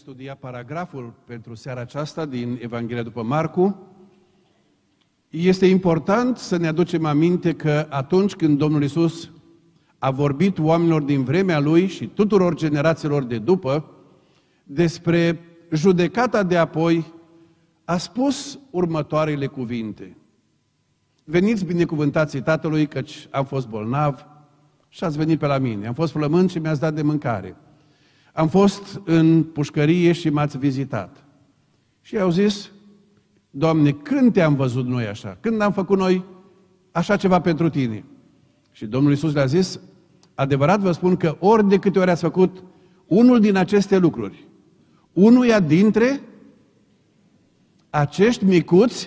Studia paragraful pentru seara aceasta din Evanghelia după Marcu. Este important să ne aducem aminte că atunci când Domnul Iisus a vorbit oamenilor din vremea Lui și tuturor generațiilor de după despre judecata de apoi, a spus următoarele cuvinte. Veniți binecuvântații Tatălui, căci am fost bolnav și ați venit pe la mine. Am fost flămând și mi-ați dat de mâncare. Am fost în pușcărie și m-ați vizitat. Și au zis, Doamne, când te-am văzut noi așa? Când am făcut noi așa ceva pentru tine? Și Domnul Iisus le-a zis, adevărat vă spun că ori de câte ori ați făcut unul din aceste lucruri, unuia dintre acești micuți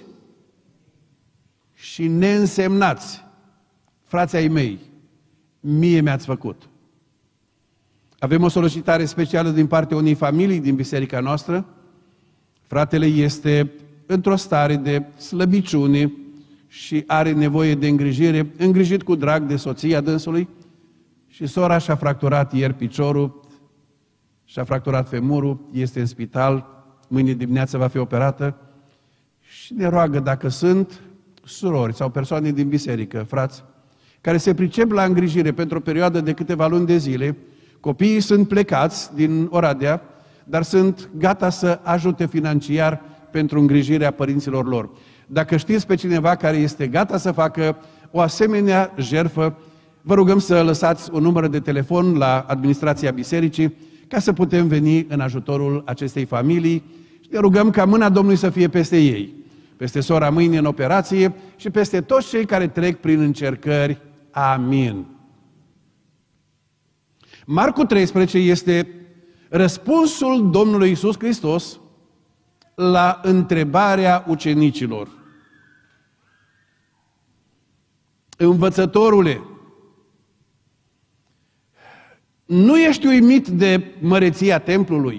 și neînsemnați, frații ai mei, mie mi-ați făcut. Avem o solicitare specială din partea unei familii din biserica noastră. Fratele este într-o stare de slăbiciune și are nevoie de îngrijire, îngrijit cu drag de soția dânsului, și sora și-a fracturat ieri piciorul, și-a fracturat femurul, este în spital, mâine dimineață va fi operată și ne roagă dacă sunt surori sau persoane din biserică, frați, care se pricep la îngrijire pentru o perioadă de câteva luni de zile. Copiii sunt plecați din Oradea, dar sunt gata să ajute financiar pentru îngrijirea părinților lor. Dacă știți pe cineva care este gata să facă o asemenea jertfă, vă rugăm să lăsați un număr de telefon la administrația bisericii ca să putem veni în ajutorul acestei familii și ne rugăm ca mâna Domnului să fie peste ei, peste sora mâine în operație și peste toți cei care trec prin încercări. Amin. Marcu 13 este răspunsul Domnului Iisus Hristos la întrebarea ucenicilor. Învățătorule, nu ești uimit de măreția templului?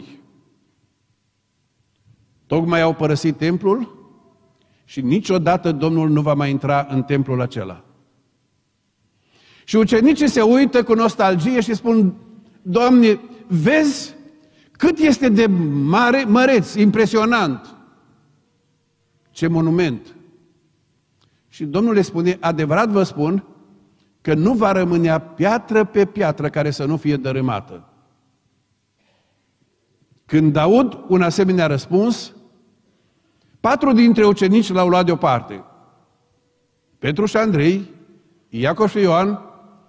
Tocmai au părăsit templul și niciodată Domnul nu va mai intra în templul acela. Și ucenicii se uită cu nostalgie și spun, Doamne, vezi cât este de mare, măreț, impresionant. Ce monument! Și Domnul le spune, adevărat vă spun, că nu va rămânea piatră pe piatră care să nu fie dărâmată. Când aud un asemenea răspuns, 4 dintre ucenici l-au luat deoparte. Petru și Andrei, Iacov și Ioan,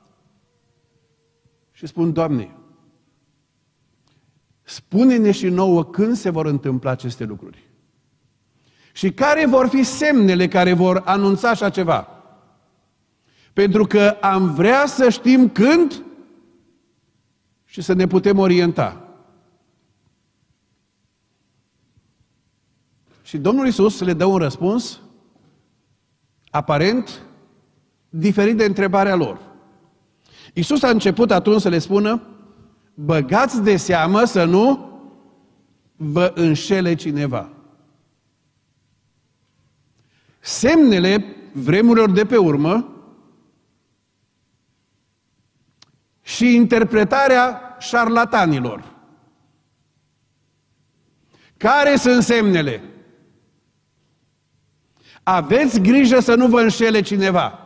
și spun, Doamne, spune-ne și nouă când se vor întâmpla aceste lucruri. Și care vor fi semnele care vor anunța așa ceva? Pentru că am vrea să știm când și să ne putem orienta. Și Domnul Iisus le dă un răspuns aparent diferit de întrebarea lor. Iisus a început atunci să le spună, băgați de seamă să nu vă înșele cineva. Semnele vremurilor de pe urmă și interpretarea șarlatanilor. Care sunt semnele? Aveți grijă să nu vă înșele cineva.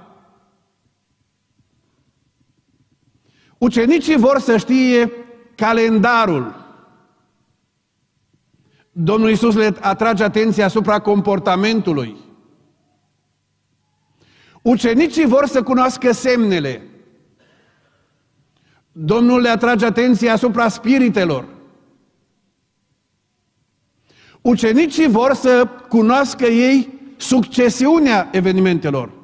Ucenicii vor să știe calendarul. Domnul Iisus le atrage atenția asupra comportamentului. Ucenicii vor să cunoască semnele. Domnul le atrage atenția asupra spiritelor. Ucenicii vor să cunoască ei succesiunea evenimentelor.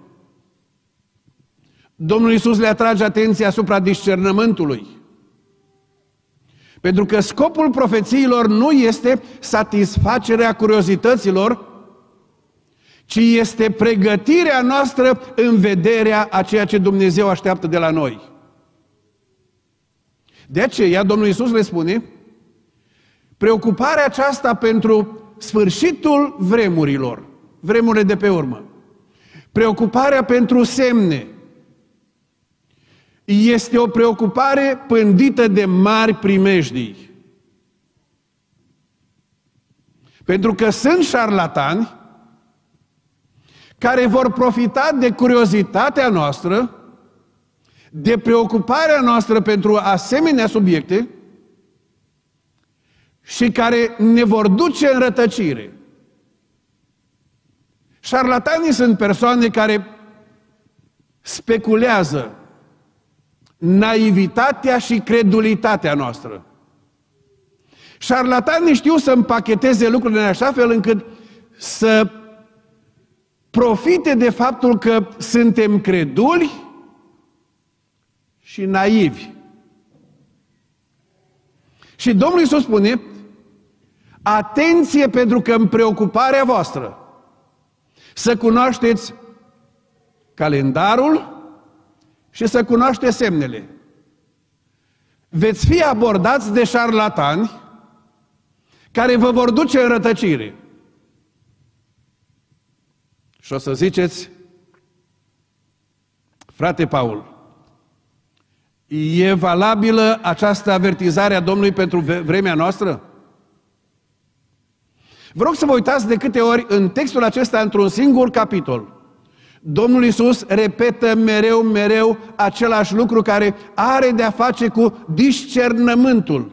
Domnul Iisus le atrage atenția asupra discernământului. Pentru că scopul profețiilor nu este satisfacerea curiozităților, ci este pregătirea noastră în vederea a ceea ce Dumnezeu așteaptă de la noi. De aceea Domnul Iisus le spune, preocuparea aceasta pentru sfârșitul vremurilor, vremurile de pe urmă, preocuparea pentru semne, este o preocupare pândită de mari primejdii. Pentru că sunt șarlatani care vor profita de curiozitatea noastră, de preocuparea noastră pentru asemenea subiecte și care ne vor duce în rătăcire. Șarlatanii sunt persoane care speculează naivitatea și credulitatea noastră. Șarlatanii știu să împacheteze lucrurile în așa fel încât să profite de faptul că suntem creduli și naivi. Și Domnul Iisus spune: atenție, pentru că în preocuparea voastră să cunoașteți calendarul și să cunoașteți semnele. Veți fi abordați de șarlatani care vă vor duce în rătăcire. Și o să ziceți: frate Paul, e valabilă această avertizare a Domnului pentru vremea noastră? Vă rog să vă uitați de câte ori în textul acesta, într-un singur capitol, Domnul Iisus repetă mereu același lucru care are de-a face cu discernământul.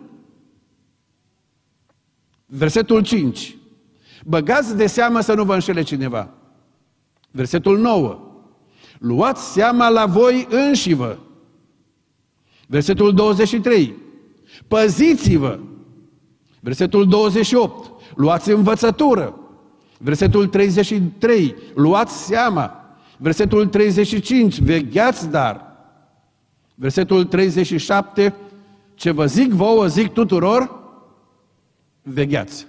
Versetul 5. Băgați de seamă să nu vă înșele cineva. Versetul 9. Luați seama la voi înșivă. Versetul 23. Păziți-vă. Versetul 28. Luați învățătură. Versetul 33. Luați seama. Versetul 35. Vegheați dar. Versetul 37. Ce vă zic vouă, zic tuturor, vegheați.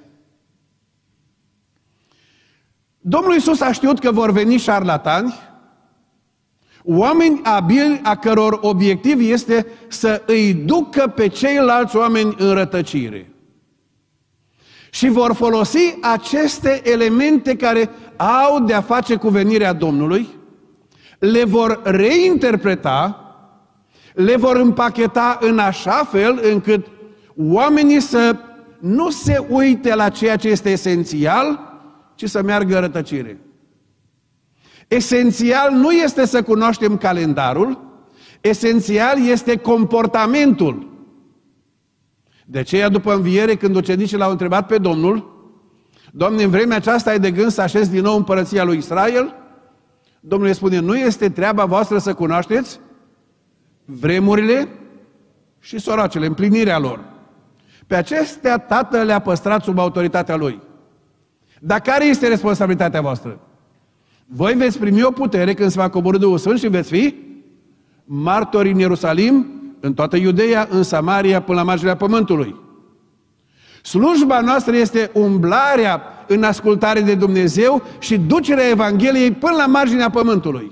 Domnul Iisus a știut că vor veni șarlatani, oameni abili a căror obiectiv este să îi ducă pe ceilalți oameni în rătăcire. Și vor folosi aceste elemente care au de-a face cu venirea Domnului, le vor reinterpreta, le vor împacheta în așa fel încât oamenii să nu se uite la ceea ce este esențial, ci să meargă în rătăcire. Esențial nu este să cunoaștem calendarul, esențial este comportamentul. De aceea, după înviere, când ucenicii l-au întrebat pe Domnul: Doamne, în vremea aceasta ai de gând să așezi din nou împărăția lui Israel? Domnul îi spune: nu este treaba voastră să cunoașteți vremurile și soracele, împlinirea lor. Pe acestea Tatăl le-a păstrat sub autoritatea Lui. Dar care este responsabilitatea voastră? Voi veți primi o putere când se va coborî Duhul Sfânt și veți fi martori în Ierusalim, în toată Iudeea, în Samaria, până la marginea pământului. Slujba noastră este umblarea în ascultare de Dumnezeu și ducerea Evangheliei până la marginea pământului.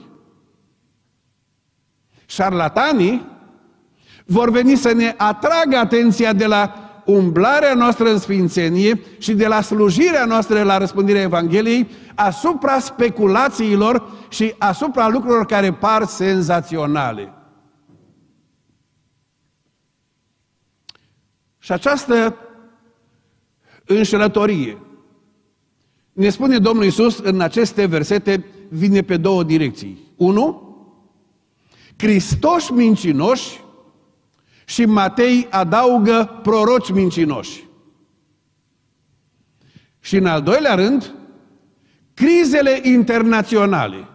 Șarlatanii vor veni să ne atragă atenția de la umblarea noastră în sfințenie și de la slujirea noastră la răspândirea Evangheliei asupra speculațiilor și asupra lucrurilor care par senzaționale. Și această înșelătorie, ne spune Domnul Iisus în aceste versete, vine pe două direcții. 1. Cristoși mincinoși, și Matei adaugă proroci mincinoși. Și în al doilea rând, crizele internaționale.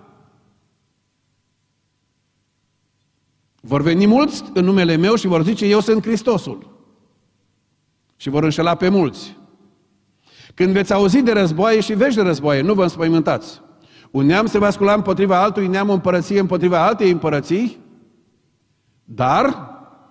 Vor veni mulți în numele meu și vor zice: eu sunt Hristosul. Și vor înșela pe mulți. Când veți auzi de războaie și vești de războaie, nu vă înspăimântați. Un neam se va scula împotriva altui neam, o împărăție împotriva altei împărății, dar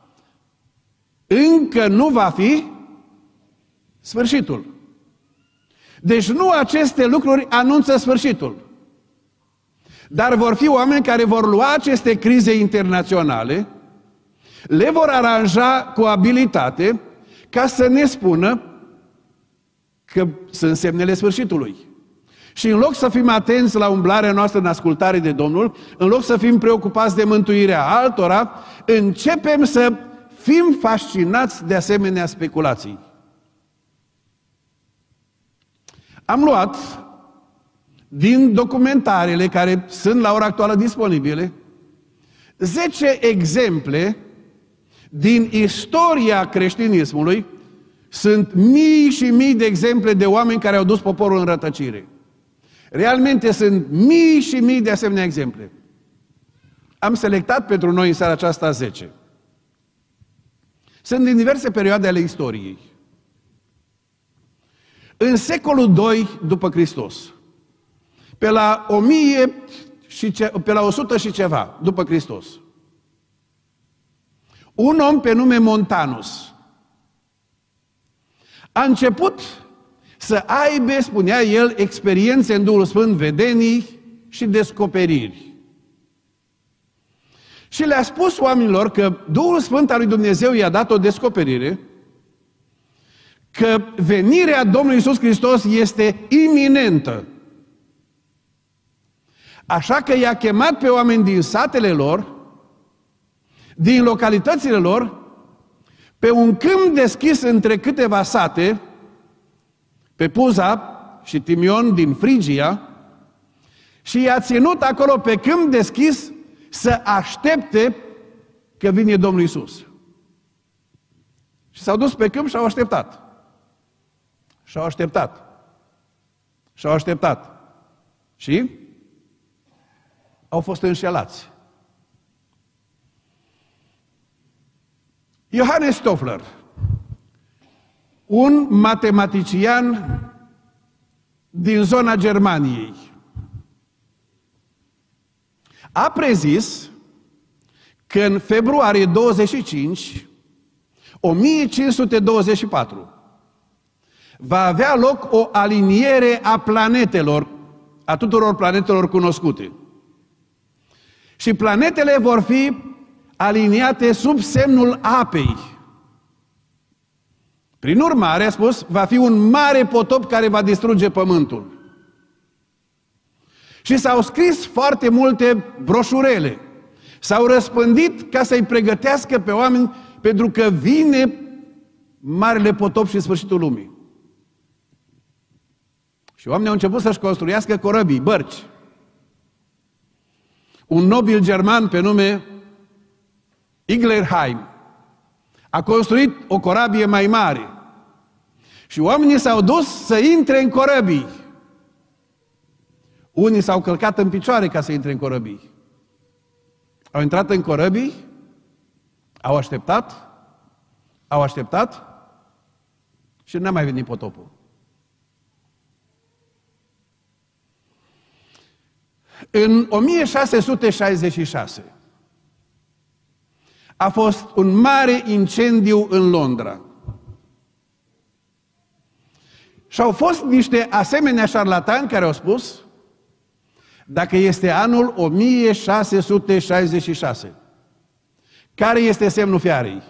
încă nu va fi sfârșitul. Deci nu aceste lucruri anunță sfârșitul. Dar vor fi oameni care vor lua aceste crize internaționale, le vor aranja cu abilitate ca să ne spună că sunt semnele sfârșitului. Și în loc să fim atenți la umblarea noastră în ascultare de Domnul, în loc să fim preocupați de mântuirea altora, începem să fim fascinați de asemenea speculații. Am luat din documentarele care sunt la ora actuală disponibile 10 exemple din istoria creștinismului. Sunt mii și mii de exemple de oameni care au dus poporul în rătăcire. Realmente sunt mii și mii de asemenea exemple. Am selectat pentru noi în seara aceasta 10. Sunt din diverse perioade ale istoriei. În secolul II după Hristos, pe la 100 și ceva după Hristos, un om pe nume Montanus a început să aibă, spunea el, experiențe în Duhul Sfânt, vedenii și descoperiri. Și le-a spus oamenilor că Duhul Sfânt al lui Dumnezeu i-a dat o descoperire, că venirea Domnului Iisus Hristos este iminentă. Așa că i-a chemat pe oameni din satele lor, din localitățile lor, pe un câmp deschis între câteva sate, pe Puza și Timion din Frigia, și i-a ținut acolo pe câmp deschis să aștepte că vine Domnul Iisus. Și s-au dus pe câmp și au așteptat. Și au așteptat. Și au așteptat. Și au fost înșelați. Johannes Stoffler, un matematician din zona Germaniei, a prezis că în februarie 25, 1524, va avea loc o aliniere a planetelor, a tuturor planetelor cunoscute. Și planetele vor fi aliniate sub semnul apei. Prin urmare, a spus, va fi un mare potop care va distruge pământul. Și s-au scris foarte multe broșurele. S-au răspândit ca să-i pregătească pe oameni, pentru că vine marele potop și sfârșitul lumii. Și oamenii au început să-și construiască corăbii, bărci. Un nobil german pe nume Iglerheim a construit o corabie mai mare. Și oamenii s-au dus să intre în corăbii. Unii s-au călcat în picioare ca să intre în corăbii. Au intrat în corăbii, au așteptat și n-a mai venit potopul. În 1666 a fost un mare incendiu în Londra. Și au fost niște asemenea șarlatani care au spus, dacă este anul 1666, care este semnul fiarei?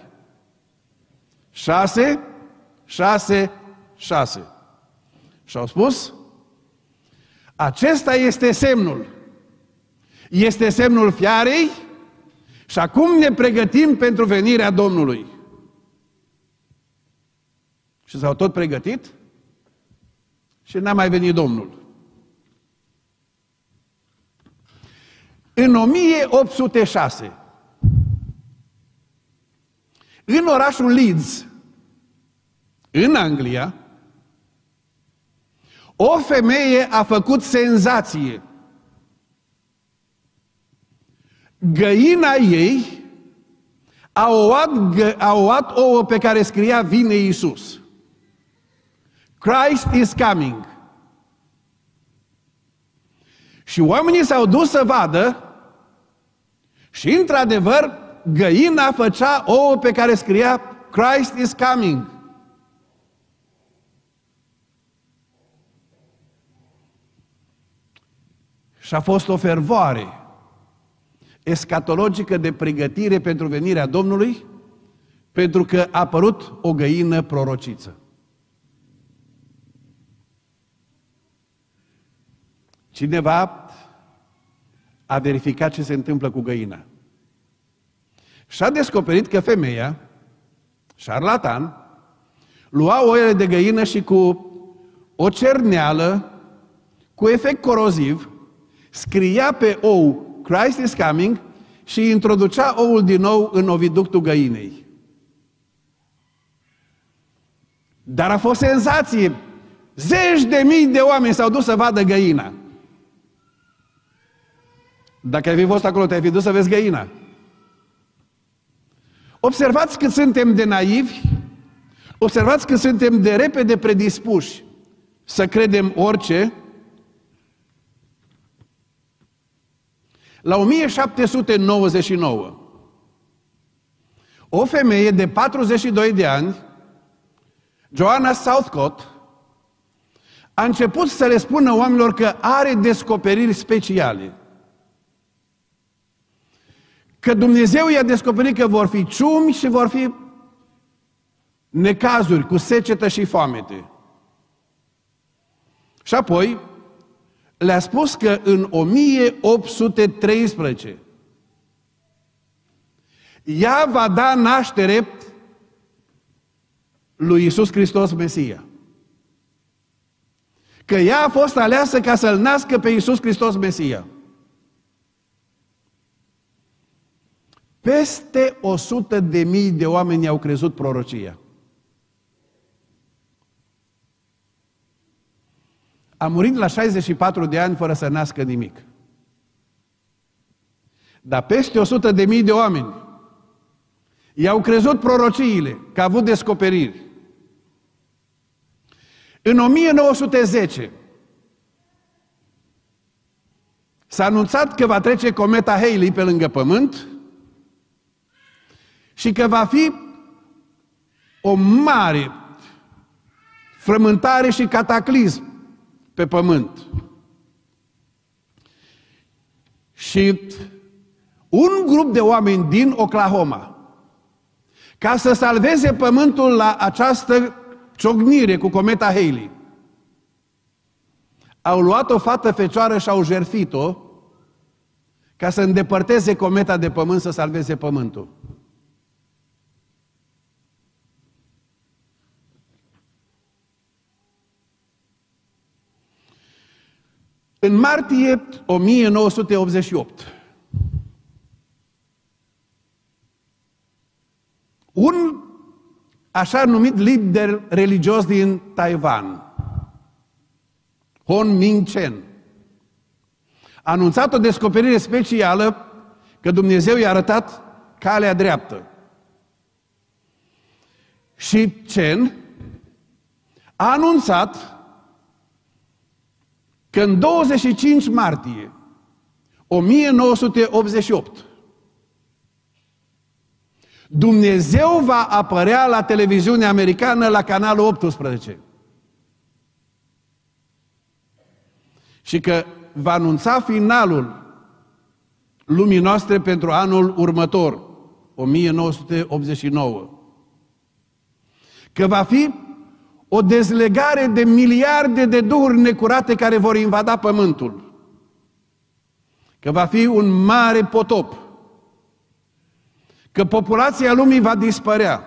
6, 6, 6. Și au spus, acesta este semnul. Este semnul fiarei și acum ne pregătim pentru venirea Domnului. Și s-au tot pregătit și n-a mai venit Domnul. În 1806, în orașul Leeds, în Anglia, o femeie a făcut senzație. Găina ei a ouat ouă pe care scria vine Iisus. Christ is coming. Și oamenii s-au dus să vadă și, într-adevăr, găina făcea ouă pe care scria Christ is coming. Și a fost o fervoare escatologică de pregătire pentru venirea Domnului, pentru că a apărut o găină prorociță. Cineva a verificat ce se întâmplă cu găina. Și a descoperit că femeia, șarlatan, lua ouăle de găină și cu o cerneală cu efect coroziv, scria pe ou Christ is coming și introducea oul din nou în oviductul găinei. Dar a fost senzație. Zeci de mii de oameni s-au dus să vadă găina. Dacă ai fi fost acolo, te-ai fi dus să vezi găina. Observați cât suntem de naivi, observați cât suntem de repede predispuși să credem orice. La 1799, o femeie de 42 de ani, Joanna Southcott, a început să le spună oamenilor că are descoperiri speciale. Că Dumnezeu i-a descoperit că vor fi ciumi și vor fi necazuri cu secetă și foamete. Și apoi le-a spus că în 1813 ea va da naștere lui Iisus Hristos Mesia. Că ea a fost aleasă ca să-L nască pe Iisus Hristos Mesia. Peste 100.000 de oameni au crezut prorocia. A murit la 64 de ani fără să nască nimic. Dar peste 100.000 de oameni i-au crezut prorociile, că a avut descoperiri. În 1910 s-a anunțat că va trece cometa Halley pe lângă Pământ și că va fi o mare frământare și cataclism pe Pământ. Și un grup de oameni din Oklahoma, ca să salveze Pământul la această ciocnire cu cometa Halley, au luat o fată fecioară și au jertfit-o ca să îndepărteze cometa de Pământ, să salveze Pământul. În martie 1988, un așa numit lider religios din Taiwan, Hon Ming-chen, a anunțat o descoperire specială că Dumnezeu i-a arătat calea dreaptă. Și Chen a anunțat că în 25 martie 1988 Dumnezeu va apărea la televiziunea americană la canalul 18 și că va anunța finalul lumii noastre pentru anul următor, 1989. Că va fi o dezlegare de miliarde de duhuri necurate care vor invada Pământul. Că va fi un mare potop. Că populația lumii va dispărea.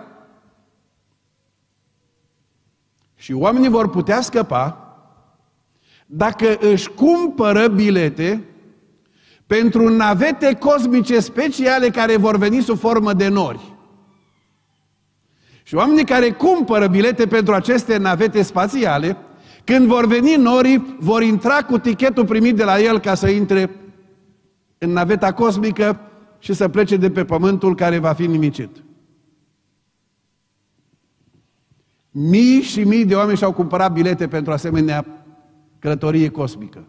Și oamenii vor putea scăpa dacă își cumpără bilete pentru navete cosmice speciale care vor veni sub formă de nori. Și oamenii care cumpără bilete pentru aceste navete spațiale, când vor veni norii, vor intra cu tichetul primit de la el ca să intre în naveta cosmică și să plece de pe Pământul care va fi nimicit. Mii și mii de oameni și-au cumpărat bilete pentru asemenea călătorie cosmică.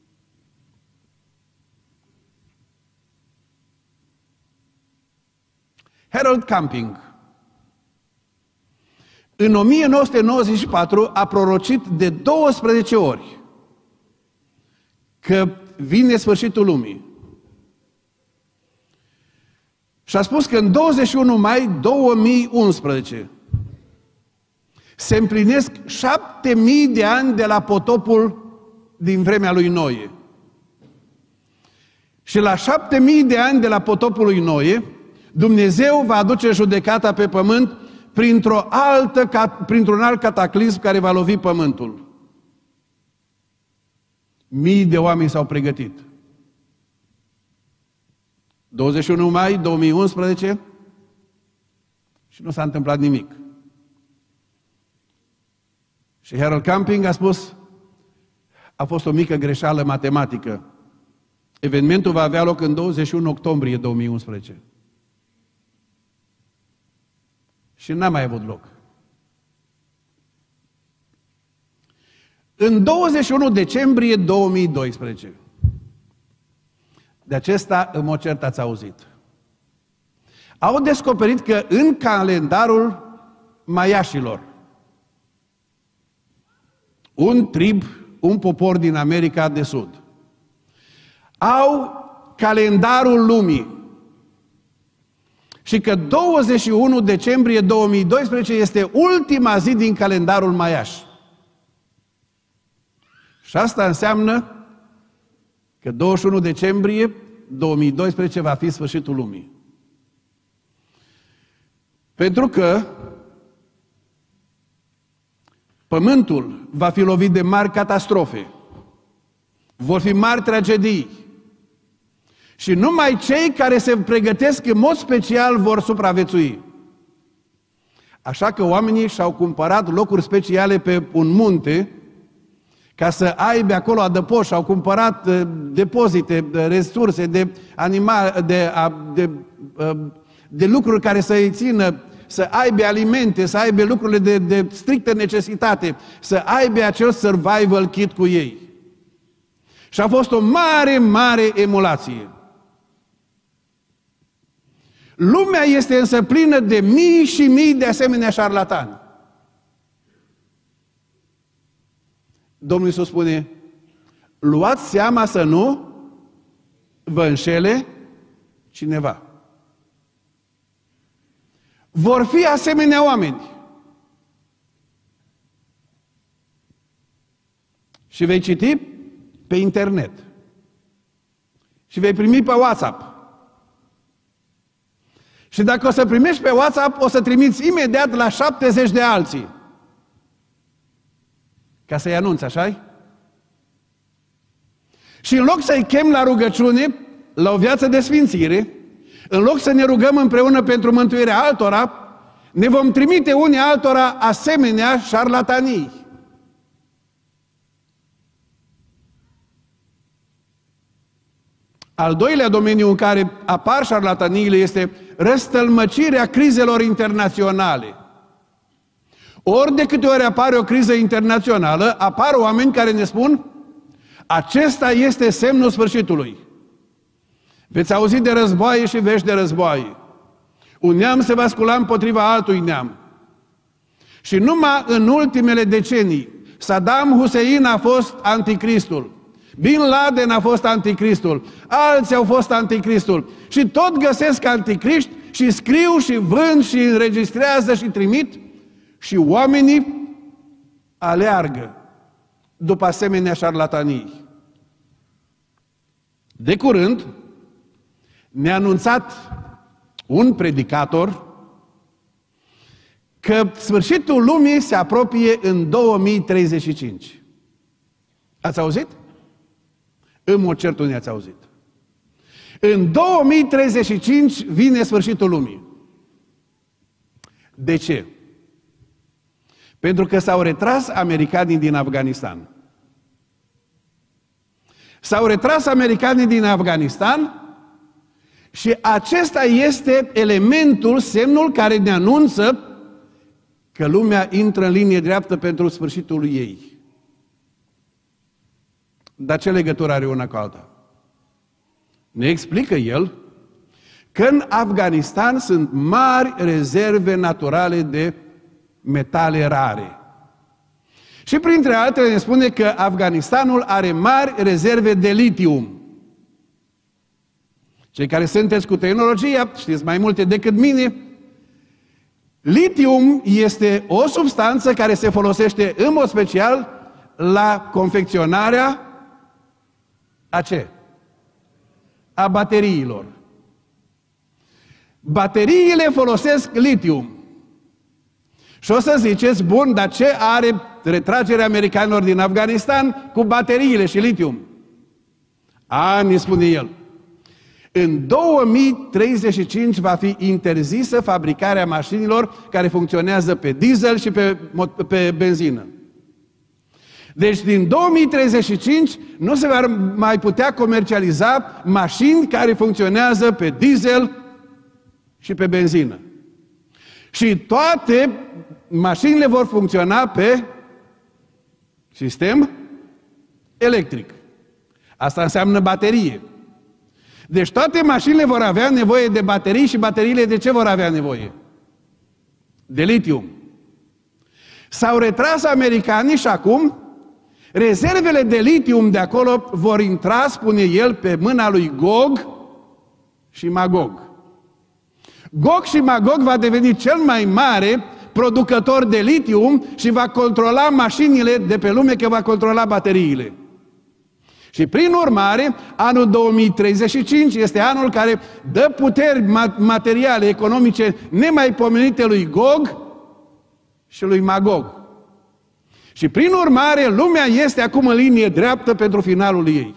Harold Camping în 1994 a prorocit de 12 ori că vine sfârșitul lumii. Și a spus că în 21 mai 2011 se împlinesc 7000 de ani de la potopul din vremea lui Noe. Și la 7000 de ani de la potopul lui Noe, Dumnezeu va aduce judecata pe pământ printr-un alt cataclism care va lovi pământul. Mii de oameni s-au pregătit. 21 mai 2011 și nu s-a întâmplat nimic. Și Harold Camping a spus, a fost o mică greșeală matematică. Evenimentul va avea loc în 21 octombrie 2011. Și n-a mai avut loc. În 21 decembrie 2012, de acesta în mod cert ați auzit, au descoperit că în calendarul maiașilor, un trib, un popor din America de Sud, au calendarul lumii. Și că 21 decembrie 2012 este ultima zi din calendarul maiaș. Și asta înseamnă că 21 decembrie 2012 va fi sfârșitul lumii. Pentru că Pământul va fi lovit de mari catastrofe, vor fi mari tragedii și numai cei care se pregătesc în mod special vor supraviețui. Așa că oamenii și-au cumpărat locuri speciale pe un munte ca să aibă acolo adăpost, și-au cumpărat depozite, de resurse, de animale, de lucruri care să-i țină, să aibă alimente, să aibă lucrurile de strictă necesitate, să aibă acel survival kit cu ei. Și a fost o mare, mare emulație. Lumea este însă plină de mii și mii de asemenea șarlatani. Domnul Iisus spune, luați seama să nu vă înșele cineva. Vor fi asemenea oameni. Și vei citi pe internet. Și vei primi pe WhatsApp. Și dacă o să primești pe WhatsApp, o să trimiți imediat la 70 de alții. Ca să-i anunți, așa-i? Și în loc să-i chem la rugăciune, la o viață de sfințire, în loc să ne rugăm împreună pentru mântuirea altora, ne vom trimite unii altora asemenea șarlatanii. Al doilea domeniu în care apar șarlataniile este răstălmăcirea crizelor internaționale. Ori de câte ori apare o criză internațională, apar oameni care ne spun, acesta este semnul sfârșitului. Veți auzi de războaie și vești de războaie. Un neam se va scula împotriva altui neam. Și numai în ultimele decenii, Saddam Hussein a fost anticristul, Bin Laden a fost anticristul, alții au fost anticristul. Și tot găsesc anticriști și scriu și vând și înregistrează și trimit și oamenii aleargă după asemenea șarlatanii. De curând ne-a anunțat un predicator că sfârșitul lumii se apropie în 2035. Ați auzit? În mod cert unii ați auzit. În 2035 vine sfârșitul lumii. De ce? Pentru că s-au retras americanii din Afganistan. S-au retras americanii din Afganistan și acesta este elementul, semnul care ne anunță că lumea intră în linie dreaptă pentru sfârșitul ei. Dar ce legătură are una cu alta? Ne explică el că în Afganistan sunt mari rezerve naturale de metale rare. Și printre altele ne spune că Afganistanul are mari rezerve de litium. Cei care sunteți cu tehnologia, știți mai multe decât mine, litium este o substanță care se folosește în mod special la confecționarea a ce? A bateriilor. Bateriile folosesc litium. Și o să ziceți, bun, dar ce are retragerea americanilor din Afganistan cu bateriile și litium? Ani, spune el. În 2035 va fi interzisă fabricarea mașinilor care funcționează pe diesel și pe benzină. Deci din 2035 nu se va mai putea comercializa mașini care funcționează pe diesel și pe benzină. Și toate mașinile vor funcționa pe sistem electric. Asta înseamnă baterie. Deci toate mașinile vor avea nevoie de baterii și bateriile de ce vor avea nevoie? De litium. S-au retras americanii și acum rezervele de litium de acolo vor intra, spune el, pe mâna lui Gog și Magog. Gog și Magog va deveni cel mai mare producător de litium și va controla mașinile de pe lume, că va controla bateriile. Și prin urmare, anul 2035 este anul care dă puteri materiale, economice nemaipomenite lui Gog și lui Magog. Și prin urmare, lumea este acum în linie dreaptă pentru finalul ei.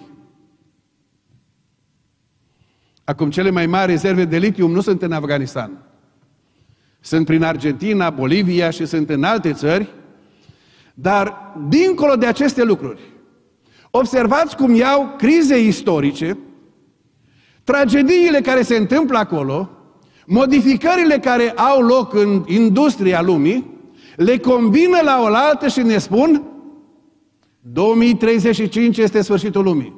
Acum, cele mai mari rezerve de litium nu sunt în Afganistan. Sunt prin Argentina, Bolivia și sunt în alte țări, dar dincolo de aceste lucruri, observați cum iau crize istorice, tragediile care se întâmplă acolo, modificările care au loc în industria lumii, le combină la oaltă și ne spun 2035 este sfârșitul lumii.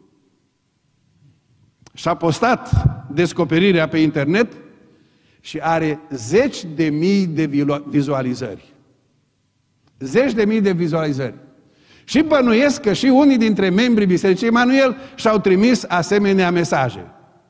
Și-a postat descoperirea pe internet și are 10.000 de vizualizări. 10.000 de vizualizări. Și bănuiesc că și unii dintre membrii Bisericii Emanuel și-au trimis asemenea mesaje.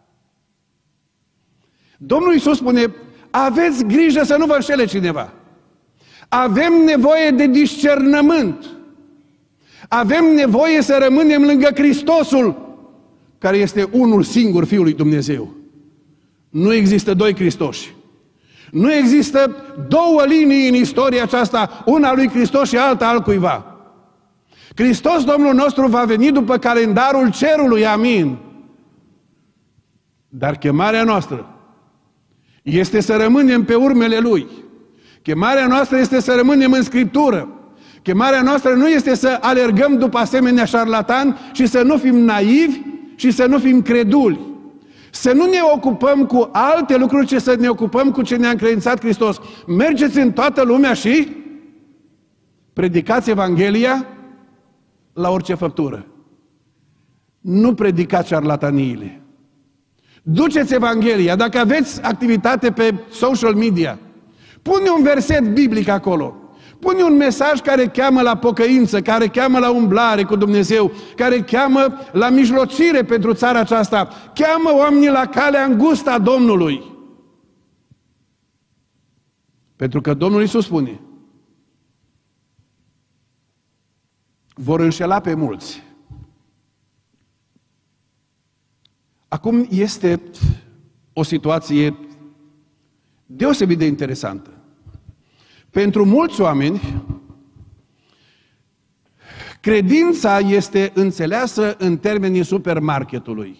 Domnul Iisus spune, aveți grijă să nu vă înșele cineva. Avem nevoie de discernământ. Avem nevoie să rămânem lângă Hristosul, care este unul singur, Fiul lui Dumnezeu. Nu există doi Hristoși. Nu există două linii în istoria aceasta, una lui Hristos și alta al cuiva. Hristos, Domnul nostru, va veni după calendarul cerului, amin. Dar chemarea noastră este să rămânem pe urmele Lui. Chemarea noastră este să rămânem în Scriptură. Chemarea noastră nu este să alergăm după asemenea șarlatani și să nu fim naivi și să nu fim creduli. Să nu ne ocupăm cu alte lucruri, ci să ne ocupăm cu ce ne-a încredințat Hristos. Mergeți în toată lumea și predicați Evanghelia la orice făptură. Nu predicați șarlataniile. Duceți Evanghelia. Dacă aveți activitate pe social media, pune un verset biblic acolo. Pune un mesaj care cheamă la pocăință, care cheamă la umblare cu Dumnezeu, care cheamă la mijlocire pentru țara aceasta, cheamă oamenii la calea îngustă a Domnului. Pentru că Domnul Iisus spune, vor înșela pe mulți. Acum este o situație deosebit de interesantă. Pentru mulți oameni, credința este înțeleasă în termenii supermarketului.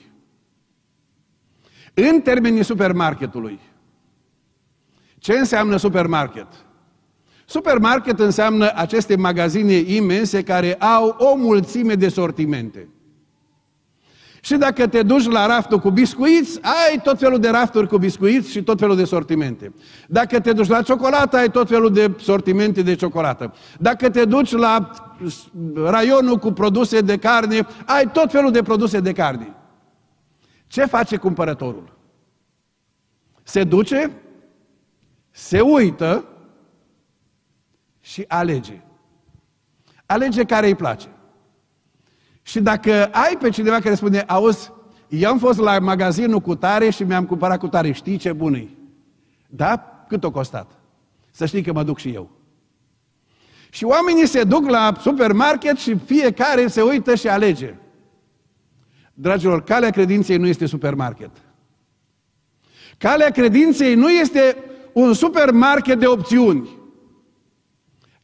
În termenii supermarketului. Ce înseamnă supermarket? Supermarket înseamnă aceste magazine imense care au o mulțime de sortimente. Și dacă te duci la raftul cu biscuiți, ai tot felul de rafturi cu biscuiți și tot felul de sortimente. Dacă te duci la ciocolată, ai tot felul de sortimente de ciocolată. Dacă te duci la raionul cu produse de carne, ai tot felul de produse de carne. Ce face cumpărătorul? Se duce, se uită și alege. Alege care îi place. Și dacă ai pe cineva care spune, auzi, eu am fost la magazinul cu tare și mi-am cumpărat cu tare, știi ce bun-i? Da? Cât a costat? Să știi că mă duc și eu. Și oamenii se duc la supermarket și fiecare se uită și alege. Dragilor, calea credinței nu este supermarket. Calea credinței nu este un supermarket de opțiuni.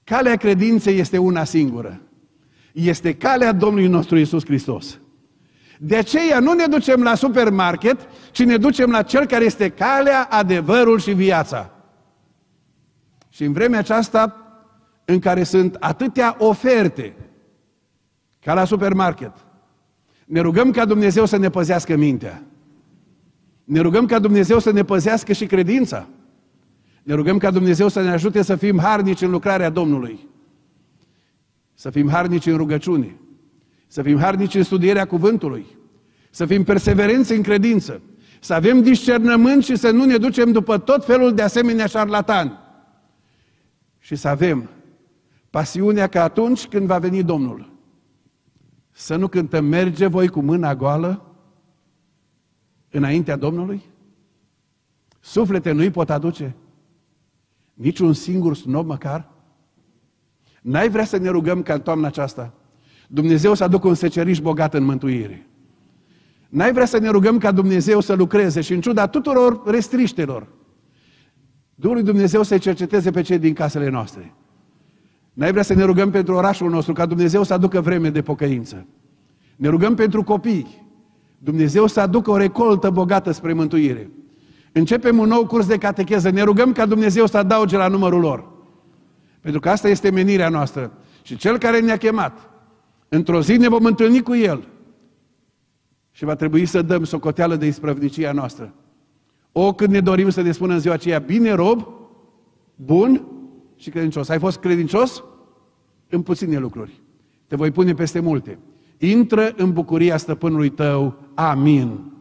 Calea credinței este una singură. Este calea Domnului nostru Iisus Hristos. De aceea nu ne ducem la supermarket, ci ne ducem la Cel care este calea, adevărul și viața. Și în vremea aceasta, în care sunt atâtea oferte, ca la supermarket, ne rugăm ca Dumnezeu să ne păzească mintea. Ne rugăm ca Dumnezeu să ne păzească și credința. Ne rugăm ca Dumnezeu să ne ajute să fim harnici în lucrarea Domnului. Să fim harnici în rugăciune. Să fim harnici în studierea cuvântului. Să fim perseverenți în credință. Să avem discernământ și să nu ne ducem după tot felul de asemenea șarlatani. Și să avem pasiunea că atunci când va veni Domnul, să nu cântăm merge voi cu mâna goală înaintea Domnului? Suflete nu-i pot aduce? Nici un singur snob măcar? N-ai vrea să ne rugăm ca în toamna aceasta Dumnezeu să aducă un seceriș bogat în mântuire? N-ai vrea să ne rugăm ca Dumnezeu să lucreze și în ciuda tuturor restriștelor, Duhul lui Dumnezeu să-i cerceteze pe cei din casele noastre? N-ai vrea să ne rugăm pentru orașul nostru ca Dumnezeu să aducă vreme de pocăință? Ne rugăm pentru copii, Dumnezeu să aducă o recoltă bogată spre mântuire. Începem un nou curs de catecheză, ne rugăm ca Dumnezeu să adauge la numărul lor. Pentru că asta este menirea noastră. Și Cel care ne-a chemat, într-o zi ne vom întâlni cu El. Și va trebui să dăm socoteală de isprăvnicia noastră. O, când ne dorim să ne spună în ziua aceea, bine rob, bun și credincios. Ai fost credincios în puține lucruri. Te voi pune peste multe. Intră în bucuria stăpânului tău. Amin.